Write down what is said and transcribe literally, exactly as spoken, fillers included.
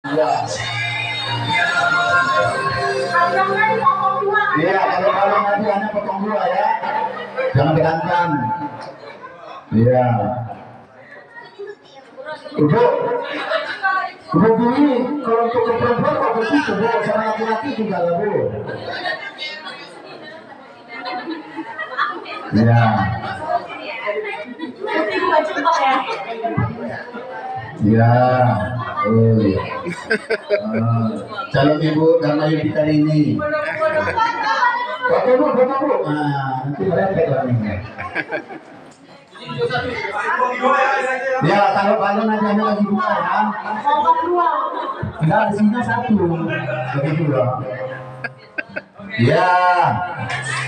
Iya. Iya, kalau kalau nanti hanya potong dua ya, jangan berantem. Iya. Ibu, ibu ini kalau untuk perempuan kok begitu, bu, sama laki-laki juga lah bu. Iya. Iya. Oh, iya. Uh, calon ibu Dharma Yudhika ini. Foto bu, foto bu. Nah, nanti mereka orangnya. Ya, kalau kalau nanti lagi dua ya. Enggak, di sini satu. Begitu loh. Ya.